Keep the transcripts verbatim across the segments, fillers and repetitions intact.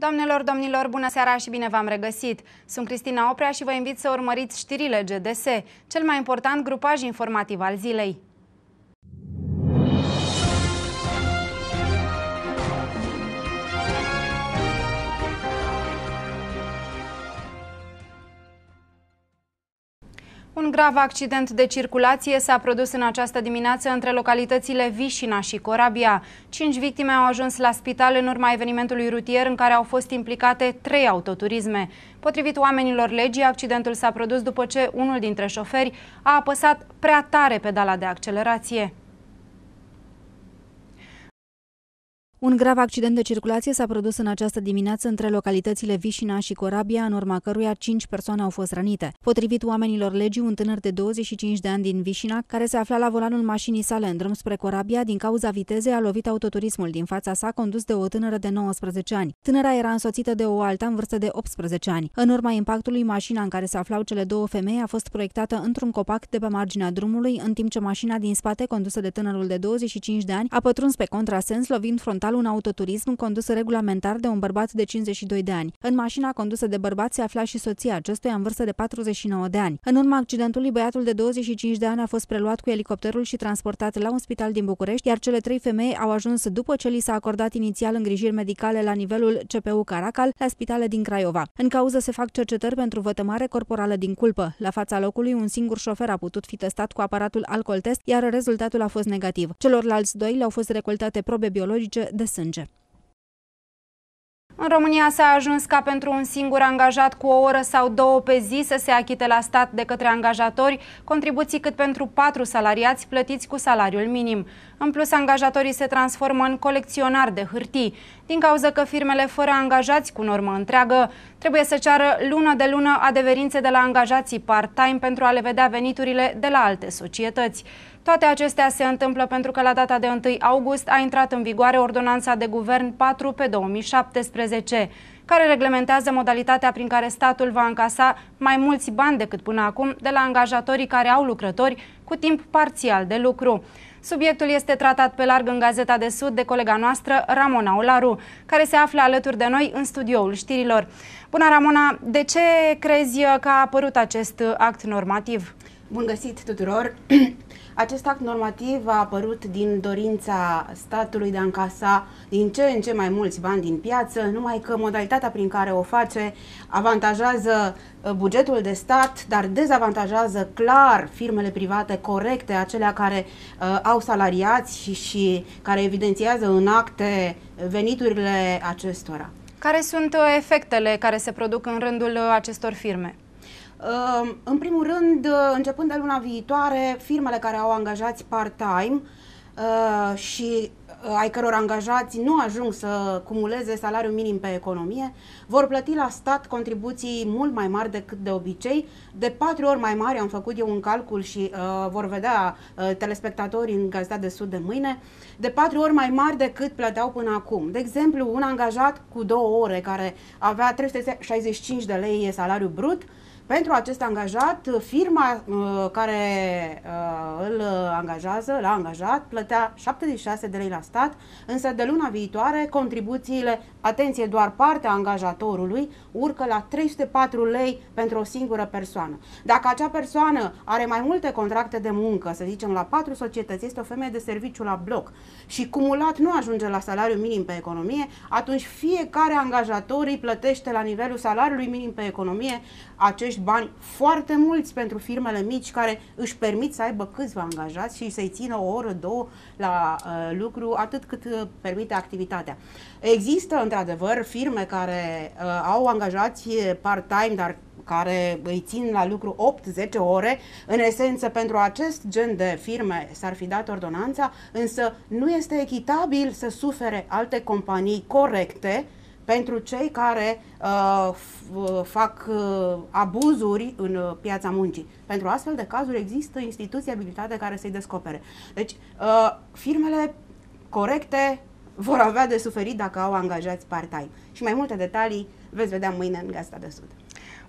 Doamnelor, domnilor, bună seara și bine v-am regăsit! Sunt Cristina Oprea și vă invit să urmăriți știrile G D S, cel mai important grupaj informativ al zilei. Un grav accident de circulație s-a produs în această dimineață între localitățile Vișina și Corabia. Cinci victime au ajuns la spital în urma evenimentului rutier în care au fost implicate trei autoturisme. Potrivit oamenilor legii, accidentul s-a produs după ce unul dintre șoferi a apăsat prea tare pedala de accelerație. Un grav accident de circulație s-a produs în această dimineață între localitățile Vișina și Corabia, în urma căruia cinci persoane au fost rănite. Potrivit oamenilor legii, un tânăr de douăzeci și cinci de ani din Vișina, care se afla la volanul mașinii sale în drum spre Corabia, din cauza vitezei a lovit autoturismul din fața sa, condus de o tânără de nouăsprezece ani. Tânăra era însoțită de o alta în vârstă de optsprezece ani. În urma impactului, mașina în care se aflau cele două femei a fost proiectată într-un copac de pe marginea drumului, în timp ce mașina din spate, condusă de tânărul de douăzeci și cinci de ani, a pătruns pe contrasens, lovind frontal un autoturism condus regulamentar de un bărbat de cincizeci și doi de ani. În mașina condusă de bărbat se afla și soția acestuia în vârstă de patruzeci și nouă de ani. În urma accidentului, băiatul de douăzeci și cinci de ani a fost preluat cu elicopterul și transportat la un spital din București, iar cele trei femei au ajuns după ce li s-a acordat inițial îngrijiri medicale la nivelul C P U Caracal la spitale din Craiova. În cauză se fac cercetări pentru vătămare corporală din culpă. La fața locului, un singur șofer a putut fi testat cu aparatul alcool test, iar rezultatul a fost negativ. Celorlalți doi le-au fost recoltate probe biologice de sânge. În România s-a ajuns ca pentru un singur angajat cu o oră sau două pe zi să se achite la stat de către angajatori contribuții cât pentru patru salariați plătiți cu salariul minim. În plus, angajatorii se transformă în colecționari de hârtii, din cauza că firmele fără angajați cu normă întreagă trebuie să ceară lună de lună adeverințe de la angajații part-time pentru a le vedea veniturile de la alte societăți. Toate acestea se întâmplă pentru că la data de întâi august a intrat în vigoare ordonanța de guvern patru pe două mii șaptesprezece, care reglementează modalitatea prin care statul va încasa mai mulți bani decât până acum de la angajatorii care au lucrători cu timp parțial de lucru. Subiectul este tratat pe larg în Gazeta de Sud de colega noastră, Ramona Olaru, care se află alături de noi în studioul știrilor. Bună, Ramona! De ce crezi că a apărut acest act normativ? Bun găsit tuturor! Acest act normativ a apărut din dorința statului de a încasa din ce în ce mai mulți bani din piață, numai că modalitatea prin care o face avantajează bugetul de stat, dar dezavantajează clar firmele private corecte, acelea care uh, au salariați și, și care evidențiază în acte veniturile acestora. Care sunt efectele care se produc în rândul acestor firme? În primul rând, începând de luna viitoare, firmele care au angajați part-time și ai căror angajați nu ajung să cumuleze salariul minim pe economie, vor plăti la stat contribuții mult mai mari decât de obicei, de patru ori mai mari. Am făcut eu un calcul și uh, vor vedea uh, telespectatorii în Gazeta de Sud de mâine, de patru ori mai mari decât plăteau până acum. De exemplu, un angajat cu două ore care avea trei sute șaizeci și cinci de lei salariu brut, pentru acest angajat, firma uh, care uh, îl angajează, l-a angajat, plătea șaptezeci și șase de lei la stat, însă de luna viitoare contribuțiile, atenție, doar partea angajatorului, urcă la trei sute patru lei pentru o singură persoană. Dacă acea persoană are mai multe contracte de muncă, să zicem la patru societăți, este o femeie de serviciu la bloc și cumulat nu ajunge la salariul minim pe economie, atunci fiecare angajator îi plătește la nivelul salariului minim pe economie acești bani foarte mulți pentru firmele mici care își permit să aibă câțiva angajați și să-i țină o oră, două la uh, lucru, atât cât uh, permite activitatea. Există, într-adevăr, firme care uh, au angajați part-time, dar care îi țin la lucru opt zece ore. În esență, pentru acest gen de firme s-ar fi dat ordonanța, însă nu este echitabil să sufere alte companii corecte pentru cei care uh, fac uh, abuzuri în uh, piața muncii. Pentru astfel de cazuri există instituții abilitate care să-i descopere. Deci, uh, firmele corecte vor avea de suferit dacă au angajați part-time. Și mai multe detalii veți vedea mâine în Gazeta de Sud.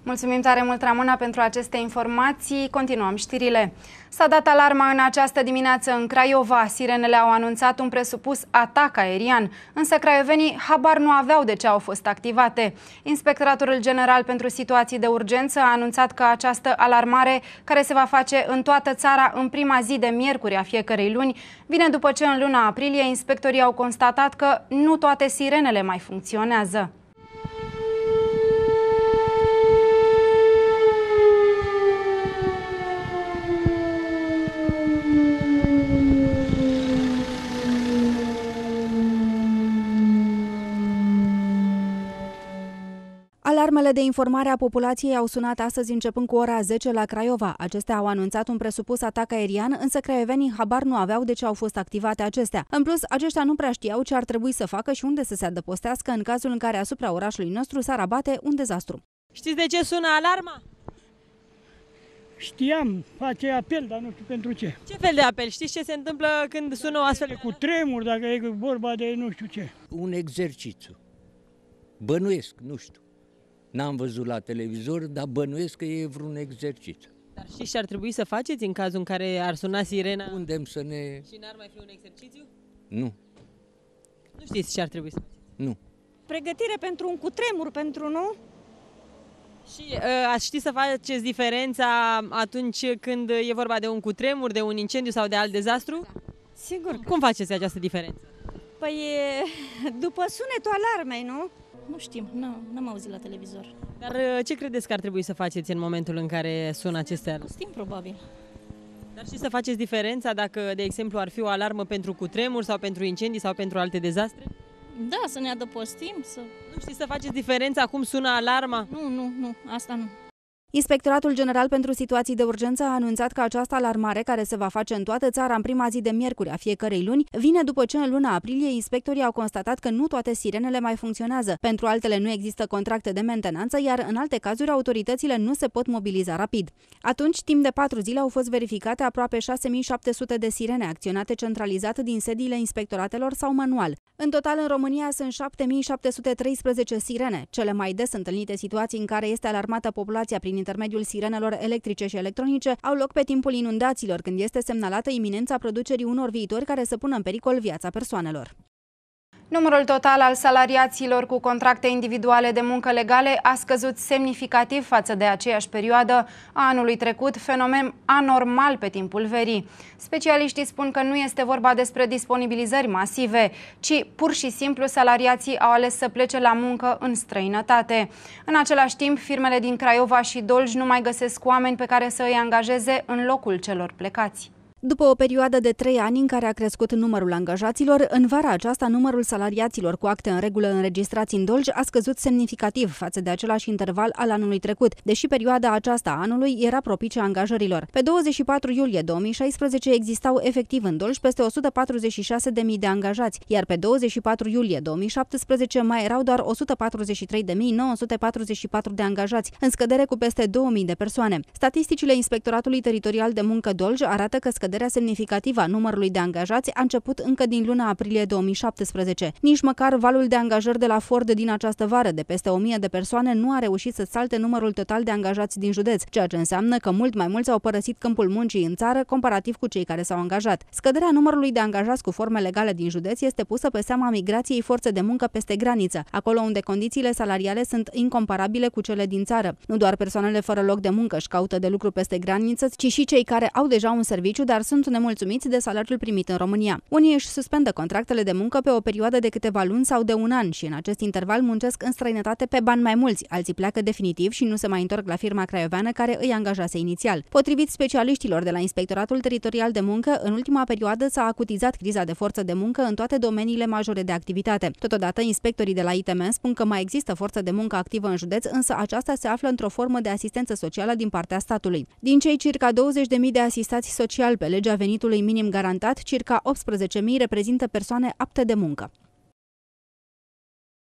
Mulțumim tare mult, Ramona, pentru aceste informații. Continuăm știrile. S-a dat alarma în această dimineață în Craiova. Sirenele au anunțat un presupus atac aerian, însă craiovenii habar nu aveau de ce au fost activate. Inspectoratul General pentru Situații de Urgență a anunțat că această alarmare, care se va face în toată țara în prima zi de miercuri a fiecărei luni, vine după ce în luna aprilie inspectorii au constatat că nu toate sirenele mai funcționează. Alarmele de informare a populației au sunat astăzi începând cu ora zece la Craiova. Acestea au anunțat un presupus atac aerian, însă craiovenii habar nu aveau de ce au fost activate acestea. În plus, aceștia nu prea știau ce ar trebui să facă și unde să se adăpostească în cazul în care asupra orașului nostru s-ar abate un dezastru. Știți de ce sună alarma? Știam, face apel, dar nu știu pentru ce. Ce fel de apel? Știți ce se întâmplă când sună o astfel de Cu tremur, dacă e vorba de nu știu ce. Un exercițiu. Bănuiesc, nu știu. N-am văzut la televizor, dar bănuiesc că e vreun exercițiu. Dar știți ce ar trebui să faceți în cazul în care ar suna sirena? Undem să ne... Și n-ar mai fi un exercițiu? Nu. Nu știți ce ar trebui să faceți? Nu. Pregătire pentru un cutremur, pentru nu? Și uh, ați ști să faceți diferența atunci când e vorba de un cutremur, de un incendiu sau de alt dezastru? Sigur. Cum faceți această diferență? Păi după sunetul alarmei, nu? Nu știm, n-am auzit la televizor. Dar ce credeți că ar trebui să faceți în momentul în care sună aceste alarme? Știm, probabil. Dar și să faceți diferența dacă, de exemplu, ar fi o alarmă pentru cutremur sau pentru incendii sau pentru alte dezastre? Da, să ne adăpostim, să... Nu știți să faceți diferența cum sună alarma? Nu, nu, nu, asta nu. Inspectoratul General pentru Situații de Urgență a anunțat că această alarmare, care se va face în toată țara în prima zi de miercuri a fiecărei luni, vine după ce în luna aprilie inspectorii au constatat că nu toate sirenele mai funcționează. Pentru altele nu există contracte de mentenanță, iar în alte cazuri autoritățile nu se pot mobiliza rapid. Atunci, timp de patru zile au fost verificate aproape șase mii șapte sute de sirene acționate centralizat din sediile inspectoratelor sau manual. În total, în România sunt șapte mii șapte sute treisprezece sirene. Cele mai des întâlnite situații în care este alarmată populația prin intermediul sirenelor electrice și electronice au loc pe timpul inundațiilor, când este semnalată iminența producerii unor viitori care să pună în pericol viața persoanelor. Numărul total al salariaților cu contracte individuale de muncă legale a scăzut semnificativ față de aceeași perioadă a anului trecut, fenomen anormal pe timpul verii. Specialiștii spun că nu este vorba despre disponibilizări masive, ci pur și simplu salariații au ales să plece la muncă în străinătate. În același timp, firmele din Craiova și Dolj nu mai găsesc oameni pe care să îi angajeze în locul celor plecați. După o perioadă de trei ani în care a crescut numărul angajaților, în vara aceasta numărul salariaților cu acte în regulă înregistrați în Dolj a scăzut semnificativ față de același interval al anului trecut, deși perioada aceasta a anului era propice angajărilor. Pe douăzeci și patru iulie două mii șaisprezece existau efectiv în Dolj peste o sută patruzeci și șase de mii de angajați, iar pe douăzeci și patru iulie două mii șaptesprezece mai erau doar o sută patruzeci și trei de mii nouă sute patruzeci și patru de angajați, în scădere cu peste două mii de persoane. Statisticile Inspectoratului Teritorial de Muncă Dolj arată că scăderea semnificativă a numărului de angajați a început încă din luna aprilie două mii șaptesprezece. Nici măcar valul de angajări de la Ford din această vară, de peste o mie de persoane, nu a reușit să salte numărul total de angajați din județ, ceea ce înseamnă că mult mai mulți au părăsit câmpul muncii în țară comparativ cu cei care s-au angajat. Scăderea numărului de angajați cu forme legale din județ este pusă pe seama migrației forțe de muncă peste graniță, acolo unde condițiile salariale sunt incomparabile cu cele din țară. Nu doar persoanele fără loc de muncă își caută de lucru peste graniță, ci și cei care au deja un serviciu, dar sunt nemulțumiți de salariul primit în România. Unii își suspendă contractele de muncă pe o perioadă de câteva luni sau de un an și în acest interval muncesc în străinătate pe bani mai mulți, alții pleacă definitiv și nu se mai întorc la firma craioveană care îi angajase inițial. Potrivit specialiștilor de la Inspectoratul Teritorial de Muncă, în ultima perioadă s-a acutizat criza de forță de muncă în toate domeniile majore de activitate. Totodată, inspectorii de la I T M spun că mai există forță de muncă activă în județ, însă aceasta se află într-o formă de asistență socială din partea statului. Din cei circa douăzeci de mii de asistați sociali pe legea venitului minim garantat, circa optsprezece mii reprezintă persoane apte de muncă.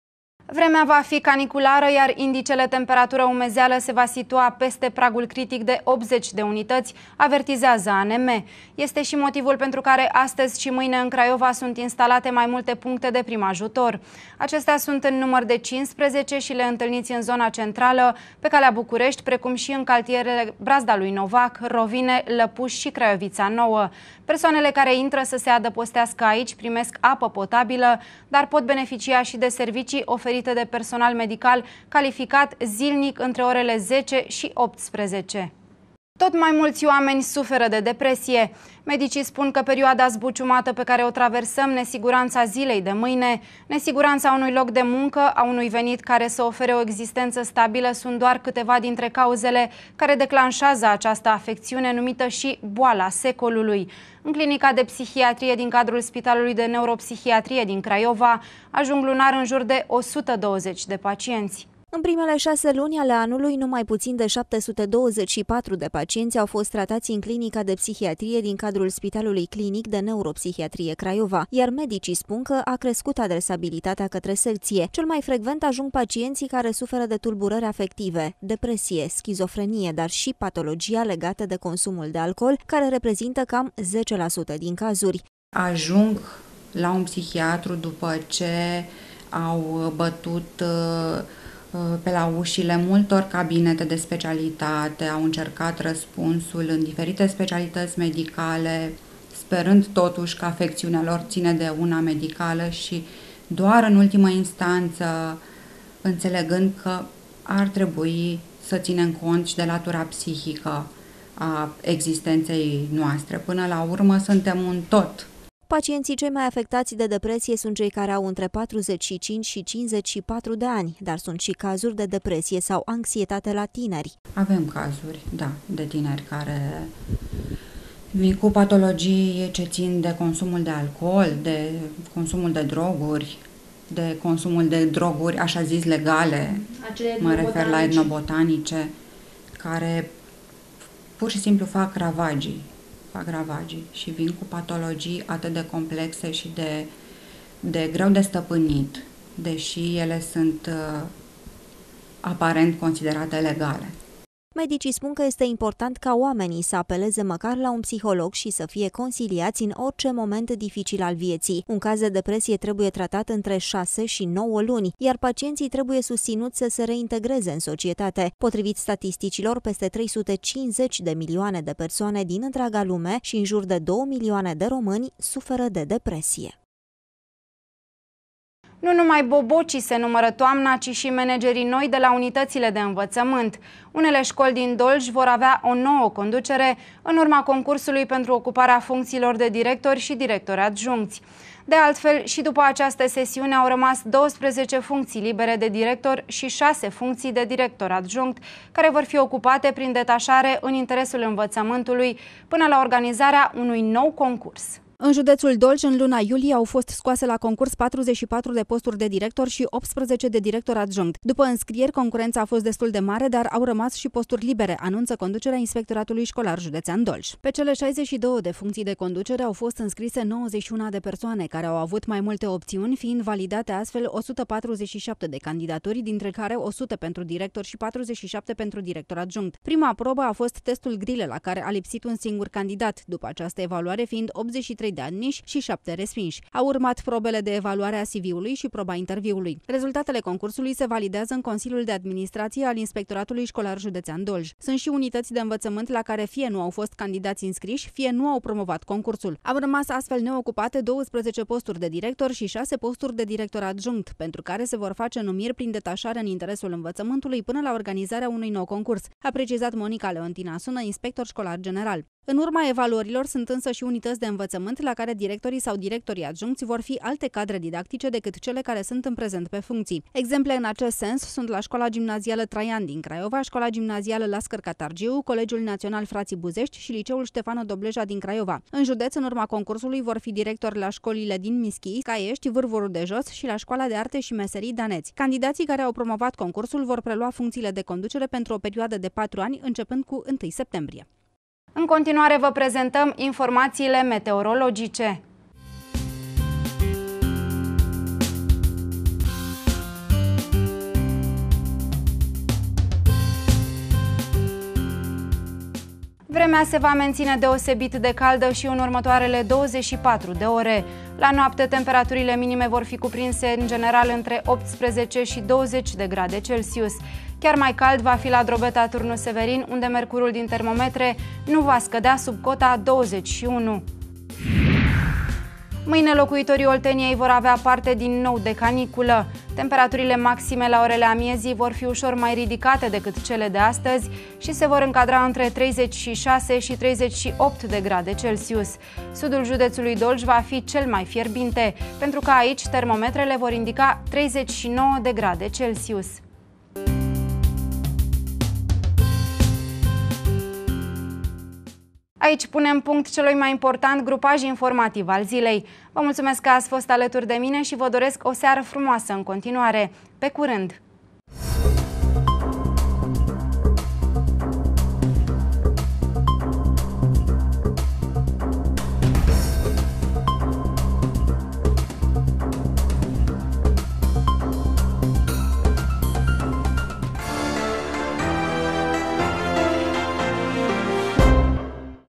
Vremea va fi caniculară, iar indicele temperatură-umezeală se va situa peste pragul critic de optzeci de unități, avertizează A N M. Este și motivul pentru care astăzi și mâine în Craiova sunt instalate mai multe puncte de prim ajutor. Acestea sunt în număr de cincisprezece și le întâlniți în zona centrală, pe calea București, precum și în cartierele Brazda lui Novac, Rovine, Lăpuș și Craiovța Nouă. Persoanele care intră să se adăpostească aici primesc apă potabilă, dar pot beneficia și de servicii oferite de personal medical calificat zilnic între orele zece și optsprezece. Tot mai mulți oameni suferă de depresie. Medicii spun că perioada zbuciumată pe care o traversăm, nesiguranța zilei de mâine, nesiguranța unui loc de muncă, a unui venit care să ofere o existență stabilă sunt doar câteva dintre cauzele care declanșează această afecțiune numită și boala secolului. În clinica de psihiatrie din cadrul Spitalului de Neuropsihiatrie din Craiova ajung lunar în jur de o sută douăzeci de pacienți. În primele șase luni ale anului, numai puțin de șapte sute douăzeci și patru de pacienți au fost tratați în clinica de psihiatrie din cadrul Spitalului Clinic de Neuropsihiatrie Craiova, iar medicii spun că a crescut adresabilitatea către secție. Cel mai frecvent ajung pacienții care suferă de tulburări afective, depresie, schizofrenie, dar și patologia legată de consumul de alcool, care reprezintă cam zece la sută din cazuri. Ajung la un psihiatru după ce au bătut pe la ușile multor cabinete de specialitate, au încercat răspunsul în diferite specialități medicale, sperând totuși că afecțiunea lor ține de una medicală și doar în ultimă instanță, înțelegând că ar trebui să ținem cont și de latura psihică a existenței noastre. Până la urmă suntem un tot. Pacienții cei mai afectați de depresie sunt cei care au între patruzeci și cinci și cincizeci și patru de ani, dar sunt și cazuri de depresie sau anxietate la tineri. Avem cazuri, da, de tineri care vin cu patologii ce țin de consumul de alcool, de consumul de droguri, de consumul de droguri, așa zis, legale, mă refer la etnobotanice, care pur și simplu fac ravagii. ravagii și vin cu patologii atât de complexe și de, de greu de stăpânit, deși ele sunt uh, aparent considerate legale. Medicii spun că este important ca oamenii să apeleze măcar la un psiholog și să fie consiliați în orice moment dificil al vieții. Un caz de depresie trebuie tratat între șase și nouă luni, iar pacienții trebuie susținuți să se reintegreze în societate. Potrivit statisticilor, peste trei sute cincizeci de milioane de persoane din întreaga lume și în jur de două milioane de români suferă de depresie. Nu numai bobocii se numără toamna, ci și managerii noi de la unitățile de învățământ. Unele școli din Dolj vor avea o nouă conducere în urma concursului pentru ocuparea funcțiilor de directori și directori adjuncți. De altfel, și după această sesiune au rămas douăsprezece funcții libere de director și șase funcții de director adjunct, care vor fi ocupate prin detașare în interesul învățământului până la organizarea unui nou concurs. În județul Dolj, în luna iulie, au fost scoase la concurs patruzeci și patru de posturi de director și optsprezece de director adjunct. După înscrieri, concurența a fost destul de mare, dar au rămas și posturi libere, anunță conducerea Inspectoratului Școlar Județean Dolj. Pe cele șaizeci și două de funcții de conducere au fost înscrise nouăzeci și unu de persoane, care au avut mai multe opțiuni, fiind validate astfel o sută patruzeci și șapte de candidaturi, dintre care o sută pentru director și patruzeci și șapte pentru director adjunct. Prima probă a fost testul Grile, la care a lipsit un singur candidat, după această evaluare fiind optzeci și trei de admiși și șapte respinși. Au urmat probele de evaluare a C V-ului și proba interviului. Rezultatele concursului se validează în Consiliul de Administrație al Inspectoratului Școlar Județean Dolj. Sunt și unități de învățământ la care fie nu au fost candidați înscriși, fie nu au promovat concursul. Au rămas astfel neocupate douăsprezece posturi de director și șase posturi de director adjunct, pentru care se vor face numiri prin detașare în interesul învățământului până la organizarea unui nou concurs, a precizat Monica Leontina Sună, inspector școlar general. În urma evaluărilor sunt însă și unități de învățământ la care directorii sau directorii adjuncți vor fi alte cadre didactice decât cele care sunt în prezent pe funcții. Exemple în acest sens sunt la Școala Gimnazială Traian din Craiova, Școala Gimnazială Lascăr Catargiu, Colegiul Național Frații Buzești și Liceul Ștefano Dobleja din Craiova. În județ, în urma concursului, vor fi directori la școlile din Mischi, Caiești, Vârvorul de Jos și la Școala de Arte și Meserii Daneți. Candidații care au promovat concursul vor prelua funcțiile de conducere pentru o perioadă de patru ani, începând cu întâi septembrie. În continuare vă prezentăm informațiile meteorologice. Vremea se va menține deosebit de caldă și în următoarele douăzeci și patru de ore. La noapte, temperaturile minime vor fi cuprinse în general între optsprezece și douăzeci de grade Celsius. Chiar mai cald va fi la Drobeta Turnu Severin, unde mercurul din termometre nu va scădea sub cota douăzeci și unu. Mâine locuitorii Olteniei vor avea parte din nou de caniculă. Temperaturile maxime la orele amiezii vor fi ușor mai ridicate decât cele de astăzi și se vor încadra între treizeci și șase și treizeci și opt de grade Celsius. Sudul județului Dolj va fi cel mai fierbinte, pentru că aici termometrele vor indica treizeci și nouă de grade Celsius. Aici punem punct celui mai important grupaj informativ al zilei. Vă mulțumesc că ați fost alături de mine și vă doresc o seară frumoasă în continuare. Pe curând!